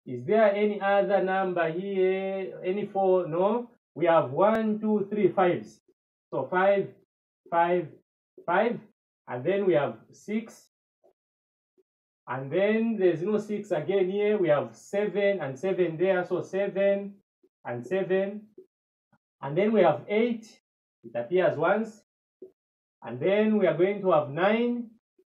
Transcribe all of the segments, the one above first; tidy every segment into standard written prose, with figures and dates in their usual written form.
Is there any other number here? Any 4? No. We have 1, 2, 3 5s. So 5, 5, 5. And then we have 6. And then there's no 6 again here. We have 7 and 7 there. So 7 and 7. And then we have 8. It appears once. And then we are going to have 9.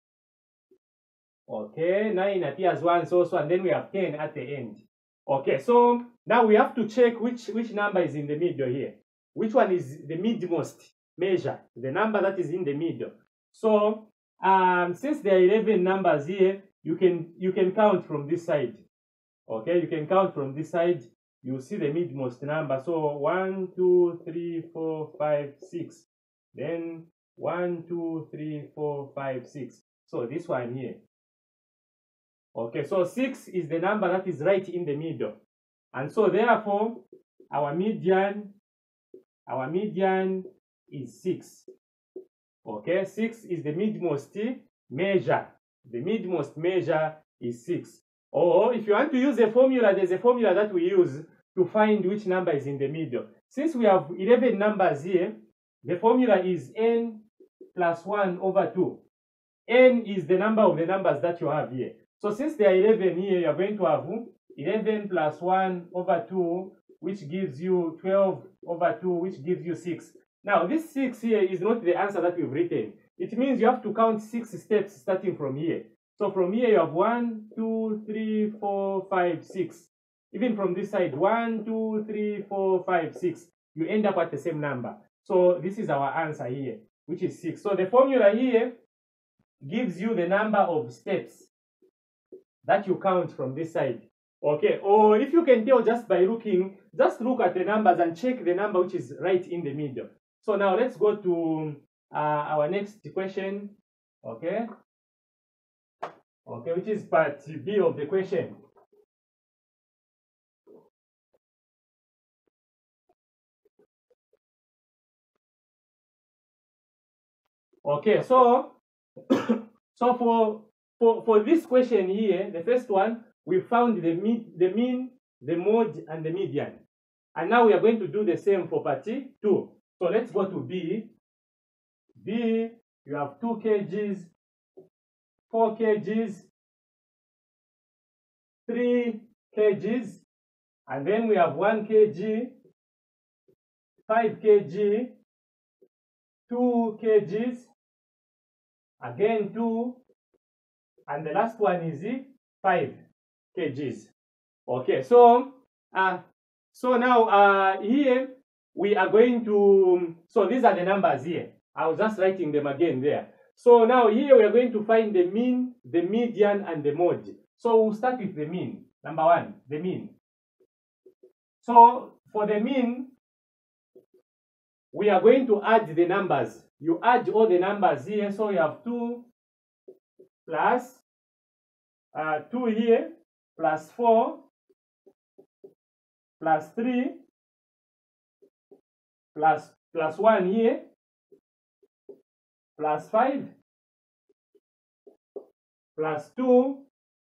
Okay, 9 appears once also. And then we have 10 at the end. Okay, so now we have to check which number is in the middle here. Which one is the midmost measure, the number that is in the middle. So since there are 11 numbers here, you can count from this side. Okay, you can count from this side. You see the midmost number. So 1, 2, 3, 4, 5, 6. Then 1, 2, 3, 4, 5, 6. So this one here. Okay, so 6 is the number that is right in the middle. And so therefore, our median is 6. Okay, 6 is the midmost measure. The midmost measure is 6. Or if you want to use a formula, there's a formula that we use to find which number is in the middle. Since we have 11 numbers here, the formula is n plus 1 over 2. N is the number of the numbers that you have here. So since there are 11 here, you are going to have 11 plus 1 over 2, which gives you 12 over 2, which gives you 6. Now, this 6 here is not the answer that we've written. It means you have to count 6 steps starting from here. So from here, you have 1, 2, 3, 4, 5, 6. Even from this side, 1, 2, 3, 4, 5, 6. You end up at the same number. So this is our answer here, which is 6. So the formula here gives you the number of steps that you count from this side. Okay, or if you can tell just by looking, just look at the numbers and check the number which is right in the middle. So now let's go to our next question. Okay, which is part B of the question. Okay, so for this question here, the first one, we found the mean, the mode, and the median. And now we are going to do the same for part 2. So let's go to B. B, you have 2 kgs, 4 kgs, 3 kgs, and then we have 1 kg, 5 kg, 2 kgs, again 2, and the last one is 5 kgs. Okay, so now here we are going to, so these are the numbers here. I was just writing them again there. So now here we are going to find the mean, the median, and the mode. So we'll start with the mean. Number 1, the mean. So for the mean, we are going to add the numbers. You add all the numbers here. So you have 2 plus 2 here, plus 4, plus 3, plus 1 here, plus 5, plus 2,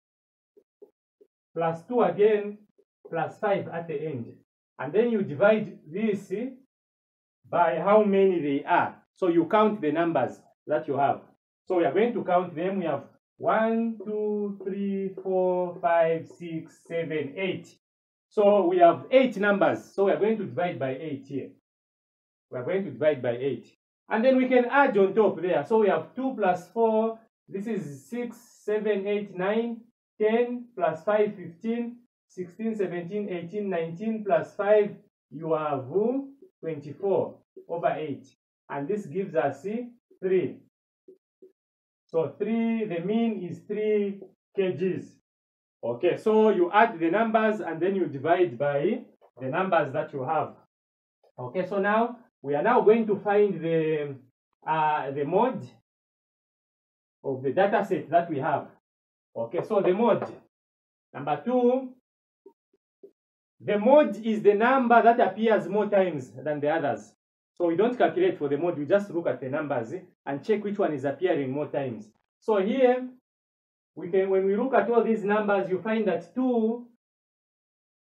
plus 2 again, plus 5 at the end. And then you divide this by how many they are. So you count the numbers that you have. So we are going to count them. We have 1, 2, 3, 4, 5, 6, 7, 8. So we have 8 numbers. So we are going to divide by 8 here. We are going to divide by 8. And then we can add on top there. So we have 2 plus 4. This is 6, 7, 8, 9, 10 plus 5, 15, 16, 17, 18, 19 plus 5. You have 24 over 8. And this gives us 3. So 3, the mean is 3 kgs. Okay, so you add the numbers and then you divide by the numbers that you have. Okay, so now we are now going to find the mode of the data set that we have. Okay, so the mode. Number 2, the mode is the number that appears more times than the others. So we don't calculate for the mode, we just look at the numbers and check which one is appearing more times. So here, we can, when we look at all these numbers, you find that 2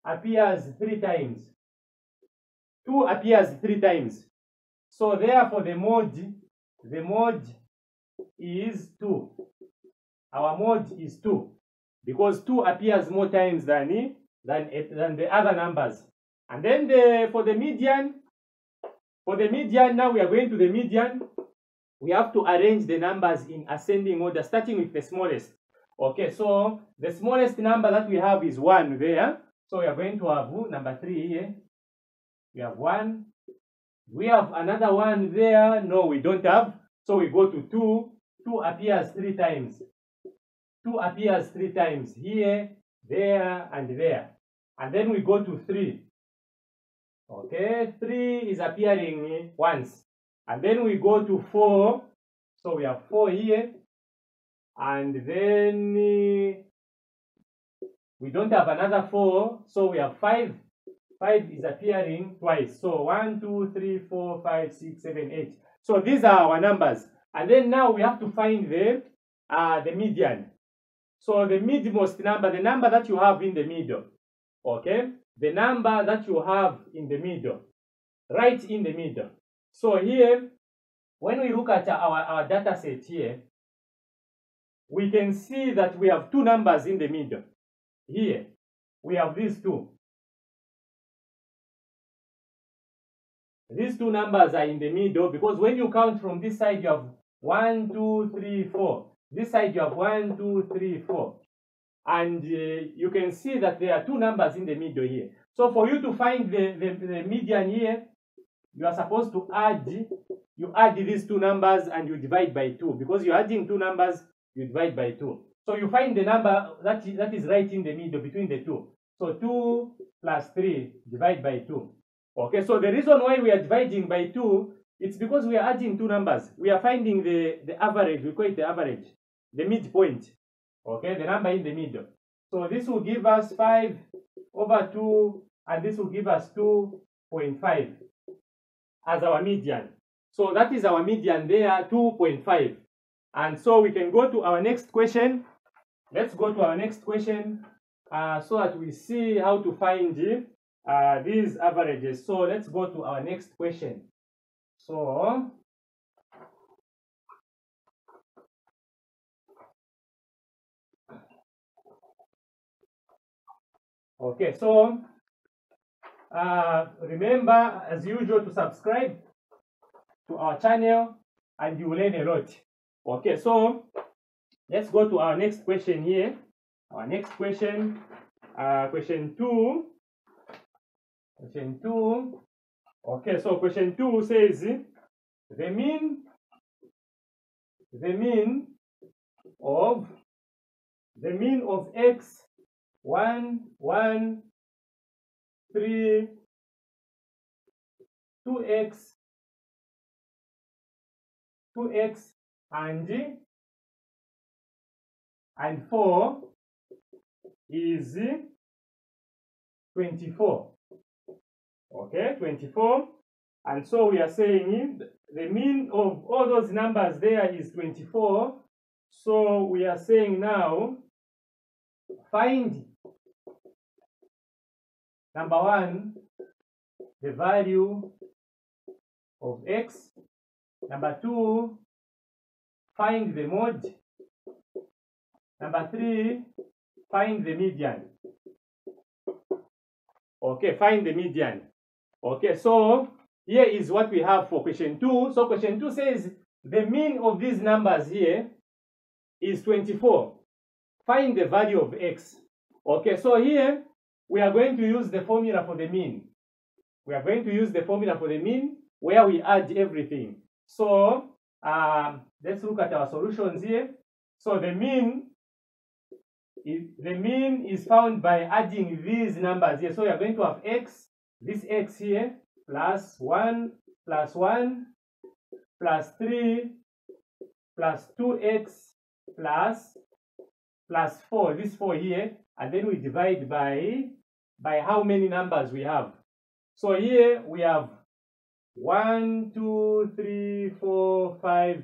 appears 3 times. 2 appears 3 times. So therefore the mode is 2. Our mode is 2 because 2 appears more times than the other numbers. And then for the median, now we are going to the median. We have to arrange the numbers in ascending order, starting with the smallest. Okay, so the smallest number that we have is 1 there. So we are going to have number 3 here. We have 1. We have another 1 there. No, we don't have. So we go to 2. 2 appears 3 times. 2 appears 3 times here, there, and there. And then we go to 3. Okay, 3 is appearing once. And then we go to 4. So we have 4 here. And then we don't have another 4. So we have 5. 5 is appearing twice. So 1, 2, 3, 4, 5, 6, 7, 8. So these are our numbers. And then now we have to find the median. So the midmost number, the number that you have in the middle. Okay? The number that you have in the middle. Right in the middle. So here, when we look at our data set here, we can see that we have 2 numbers in the middle. Here, we have these 2. These 2 numbers are in the middle because when you count from this side, you have 1, 2, 3, 4. This side, you have 1, 2, 3, 4. And you can see that there are 2 numbers in the middle here. So for you to find the median here, you are supposed to add these 2 numbers and you divide by 2. Because you're adding 2 numbers, you divide by 2. So you find the number that is right in the middle between the 2. So 2 plus 3 divide by 2. Okay, so the reason why we are dividing by 2, it's because we are adding 2 numbers. We are finding the average, we call it the average, the midpoint. Okay, the number in the middle. So this will give us 5 over 2, and this will give us 2.5 as our median. So that is our median there, 2.5. And so we can go to our next question. Let's go to our next question so that we see how to find these averages. So let's go to our next question. So okay, so remember as usual to subscribe to our channel and you will learn a lot. Okay, so let's go to our next question here. Our next question, question 2. Question 2. Okay, so question 2 says the mean of x 1, 1, 3, 2x, and 4 is 24. Okay, 24. And so we are saying the mean of all those numbers there is 24. So we are saying now, find number 1, the value of x. Number 2, find the mode. Number 3, find the median. Okay, find the median. Okay, so here is what we have for question 2. So question 2 says the mean of these numbers here is 24. Find the value of x. Okay, so here we are going to use the formula for the mean. We are going to use the formula for the mean where we add everything. So let's look at our solutions here. So the mean is found by adding these numbers here. So we are going to have x, this x here, plus 1, plus 1, plus 3, plus 2x, plus 4, this 4 here, and then we divide by how many numbers we have. So here we have 1, 2, 3, 4, 5,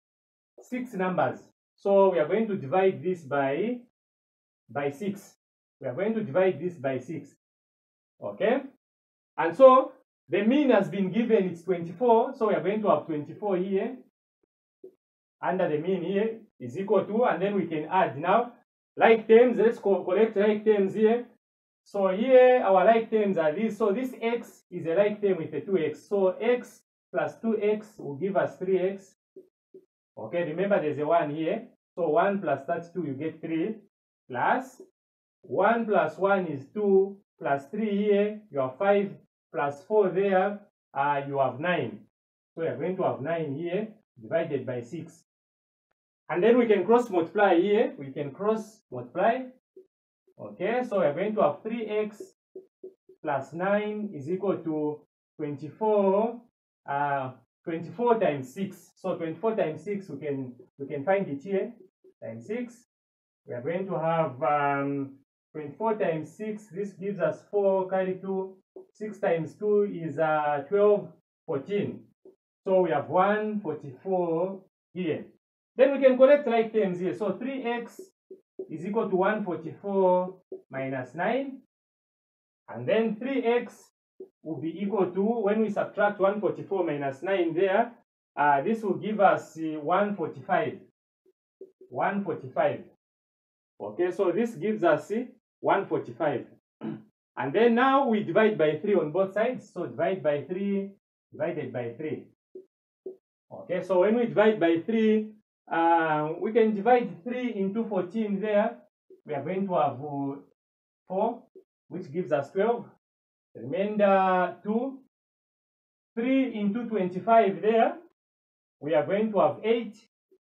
6 numbers. So we are going to divide this by 6. we are going to divide this by 6. Okay? And so the mean has been given, it's 24. So we are going to have 24 here. Under the mean here is equal to, and then we can add now like terms. Let's collect like terms here. So here our like terms are these. So this x is a like term with a 2x. So x plus 2x will give us 3x. Okay, remember there's a 1 here. So 1 plus that 2, you get 3. Plus 1 plus 1 is 2. Plus 3 here, you have 5. Plus 4 there, you have 9. So you're going to have 9 here divided by 6. And then we can cross multiply here. We can cross multiply. Okay, so we're going to have 3x plus 9 is equal to 24. 24 times 6. So 24 times 6, we can find it here. Times 6. We are going to have 24 times 6. This gives us 4, carry 2. 6 times 2 is 12, 14. So we have 144 here. Then we can collect like terms here. So 3x is equal to 144 minus 9. And then 3x will be equal to, when we subtract 144 minus 9 there, this will give us 145. 145. Okay, so this gives us 145. And then now we divide by 3 on both sides. So divide by 3 divided by 3. Okay, so when we divide by 3, we can divide 3 into 14 there. We are going to have 4, which gives us 12. Remainder 2. 3 into 25 there. We are going to have 8.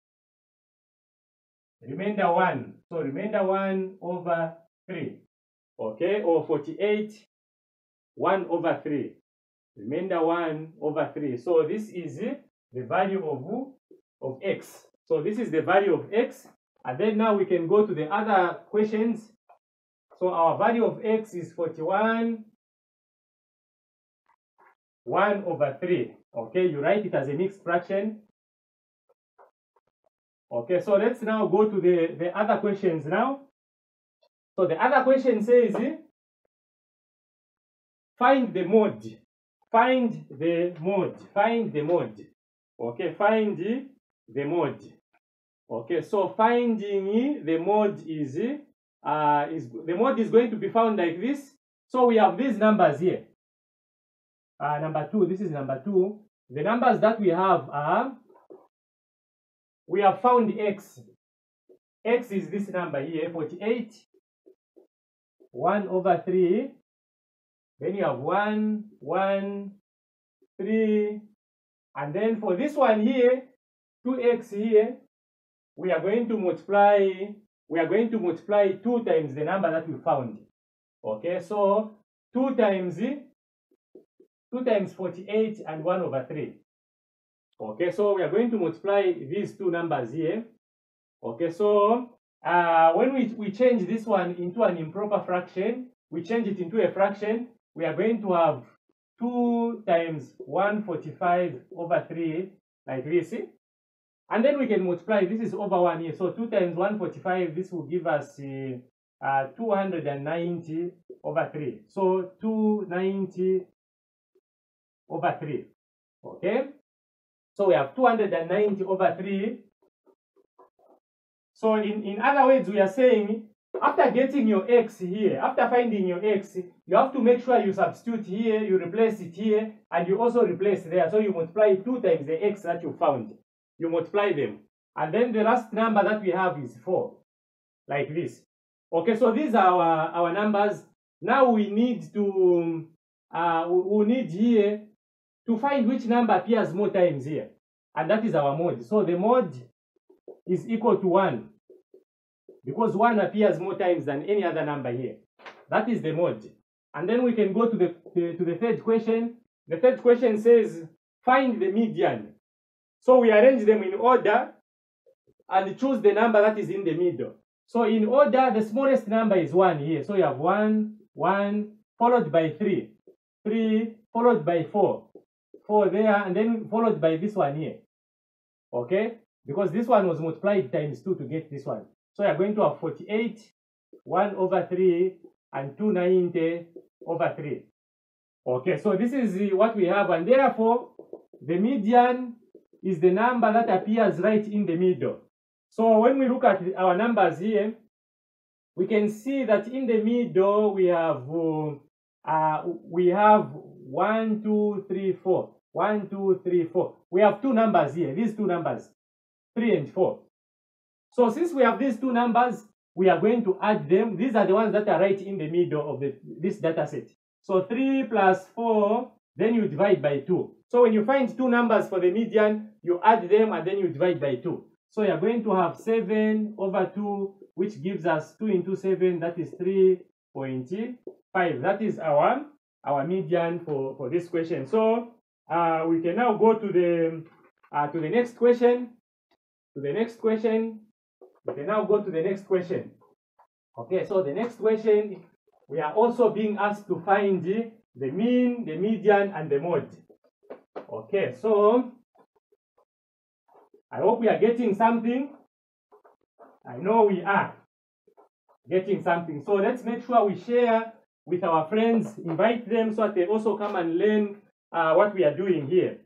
Remainder 1. So remainder 1 over 3. Okay, or 48. 1 over 3. Remainder 1 over 3. So this is the value of x. So this is the value of x. And then now we can go to the other questions. So our value of x is 41. 1 over 3. Okay, you write it as a mixed fraction. Okay, so let's now go to the other questions now. So the other question says, find the mode. Find the mode. Find the mode. Okay, find the mode. Okay, so finding the mode is the mode is going to be found like this. So we have these numbers here. Number 2, this is number 2. The numbers that we have are, we have found x. X is this number here, 48. 1 over 3. Then you have 1, 1, 3. And then for this one here, 2x here, we are going to multiply 2 times the number that we found. Okay, so 2 times 48 and 1 over 3. Okay, so we are going to multiply these two numbers here. Okay, so when we change this one into an improper fraction, we change it into a fraction, we are going to have 2 times 145 over 3, like this. And then we can multiply, this is over 1 here. So 2 times 145, this will give us 290 over 3. So 290 over 3. Okay? So we have 290 over 3. So in other words, we are saying, after getting your x here, after finding your x, you have to make sure you substitute here, you replace it here, and you also replace there. So you multiply 2 times the x that you found. You multiply them. And then the last number that we have is 4. Like this. Okay, so these are our numbers. Now we need to, we need here to find which number appears more times here. And that is our mode. So the mode is equal to 1. Because 1 appears more times than any other number here. That is the mode. And then we can go to the third question. The third question says, find the median. So we arrange them in order and choose the number that is in the middle. So in order, the smallest number is 1 here. So you have 1, 1, followed by 3, 3, followed by 4, 4 there, and then followed by this one here. Okay? Because this one was multiplied times 2 to get this one. So you are going to have 48 1 over 3 and 290 over 3. Okay, so this is what we have, and therefore the median is the number that appears right in the middle. So when we look at our numbers here, we can see that in the middle we have 1, 2, 3, 4. 1, 2, 3, 4. We have two numbers here, these two numbers, 3 and 4. So since we have these two numbers, we are going to add them. These are the ones that are right in the middle of this data set. So 3 plus 4, then you divide by 2. So when you find two numbers for the median, you add them and then you divide by 2. So you are going to have 7 over 2, which gives us 2 into 7, that is 3.5. That is our median for this question. So we can now go to the next question. We can now go to the next question. Okay, so the next question, we are also being asked to find the mean, the median, and the mode. Okay, so I hope we are getting something. I know we are getting something. So let's make sure we share with our friends, invite them so that they also come and learn what we are doing here.